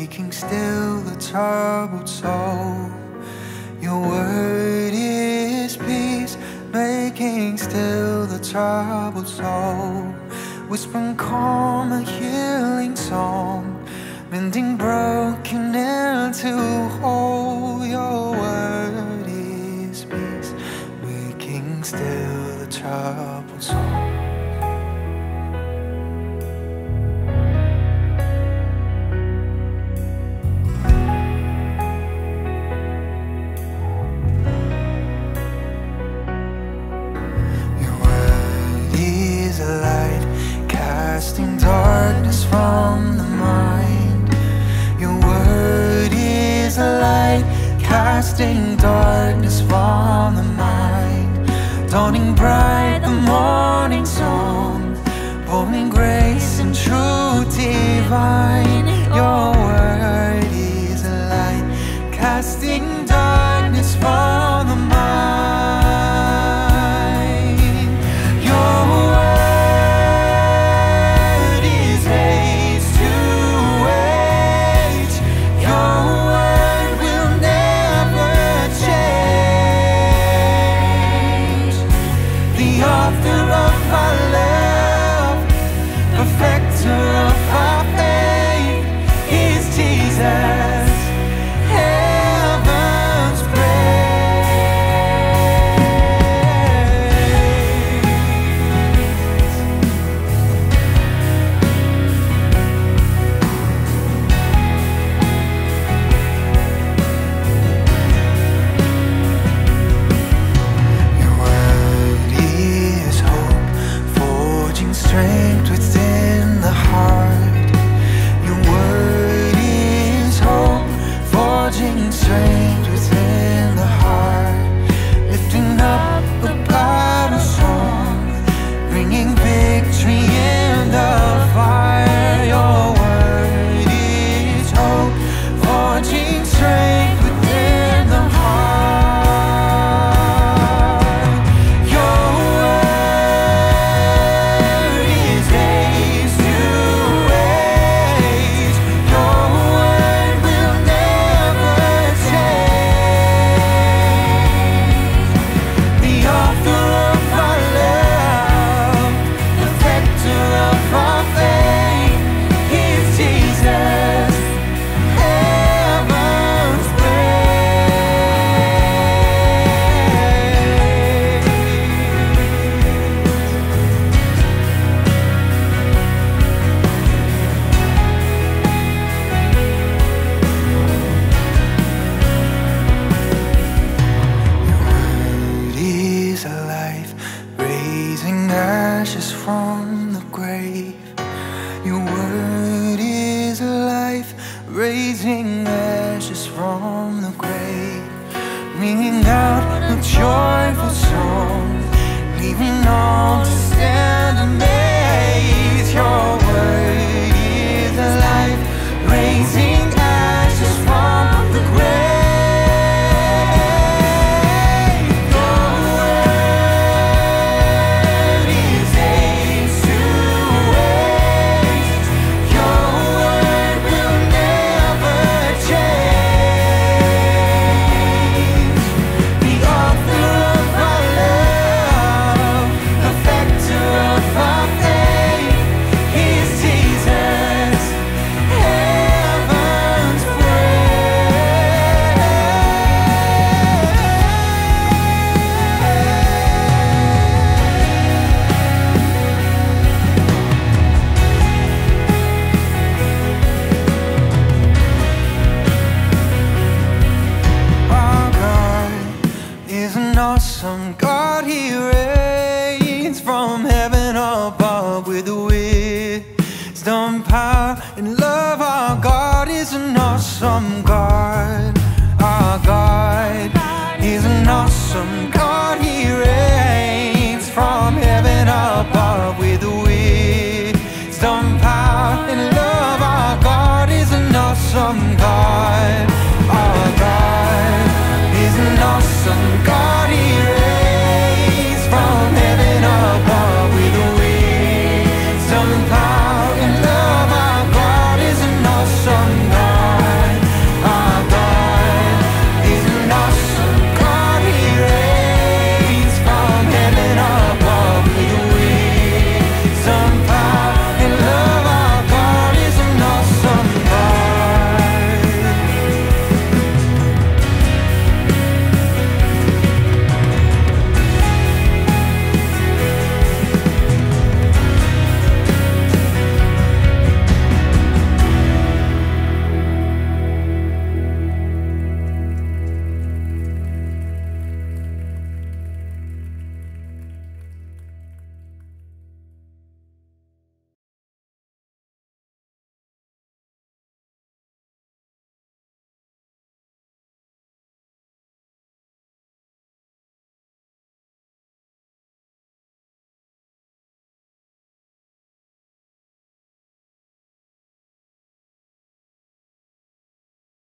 making still the troubled soul. Your word is peace, making still the troubled soul. Whispering calm, a healing song, mending broken into whole. Your word is peace, making still the troubled soul. Casting darkness from the mind. Your word is a light, casting darkness from the mind. Dawning bright, a morning song, pouring grace and truth divine. Your word is a light, casting darkness from the mind. Your word Awesome God, our God is an awesome